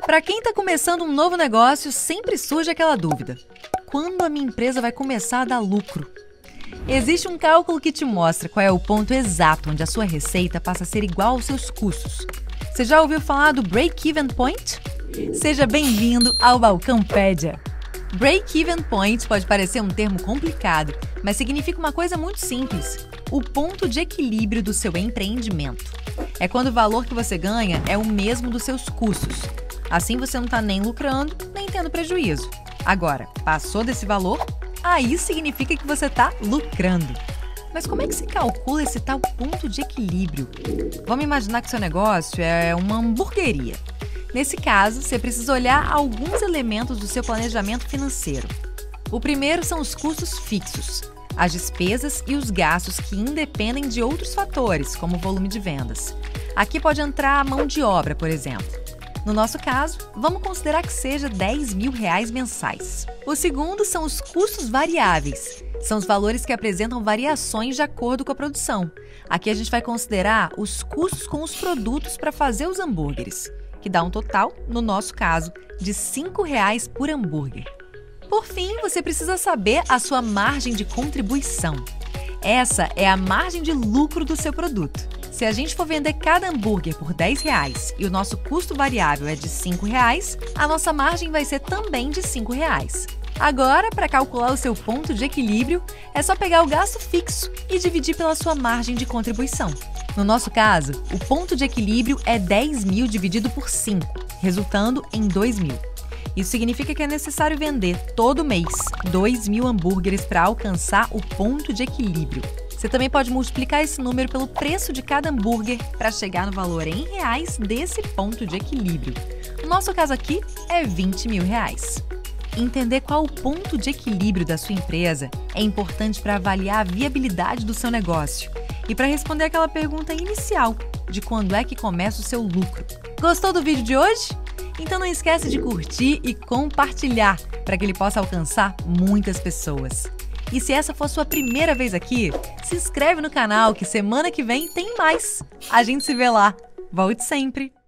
Para quem está começando um novo negócio, sempre surge aquela dúvida: quando a minha empresa vai começar a dar lucro? Existe um cálculo que te mostra qual é o ponto exato onde a sua receita passa a ser igual aos seus custos. Você já ouviu falar do Break-Even Point? Seja bem-vindo ao Balcãopédia! Break-Even Point pode parecer um termo complicado, mas significa uma coisa muito simples: o ponto de equilíbrio do seu empreendimento. É quando o valor que você ganha é o mesmo dos seus custos. Assim você não está nem lucrando, nem tendo prejuízo. Agora, passou desse valor, aí significa que você está lucrando. Mas como é que se calcula esse tal ponto de equilíbrio? Vamos imaginar que seu negócio é uma hamburgueria. Nesse caso, você precisa olhar alguns elementos do seu planejamento financeiro. O primeiro são os custos fixos, as despesas e os gastos que independem de outros fatores, como o volume de vendas. Aqui pode entrar a mão de obra, por exemplo. No nosso caso, vamos considerar que seja R$10 mil mensais. O segundo são os custos variáveis. São os valores que apresentam variações de acordo com a produção. Aqui a gente vai considerar os custos com os produtos para fazer os hambúrgueres, que dá um total, no nosso caso, de R$5 por hambúrguer. Por fim, você precisa saber a sua margem de contribuição. Essa é a margem de lucro do seu produto. Se a gente for vender cada hambúrguer por R$10 e o nosso custo variável é de R$5, a nossa margem vai ser também de R$5. Agora, para calcular o seu ponto de equilíbrio, é só pegar o gasto fixo e dividir pela sua margem de contribuição. No nosso caso, o ponto de equilíbrio é 10 mil dividido por 5, resultando em 2 mil. Isso significa que é necessário vender todo mês 2 mil hambúrgueres para alcançar o ponto de equilíbrio. Você também pode multiplicar esse número pelo preço de cada hambúrguer para chegar no valor em reais desse ponto de equilíbrio. No nosso caso aqui, é R$20 mil. Entender qual o ponto de equilíbrio da sua empresa é importante para avaliar a viabilidade do seu negócio e para responder aquela pergunta inicial de quando é que começa o seu lucro. Gostou do vídeo de hoje? Então não esquece de curtir e compartilhar para que ele possa alcançar muitas pessoas. E se essa for sua primeira vez aqui, se inscreve no canal que semana que vem tem mais. A gente se vê lá. Volte sempre!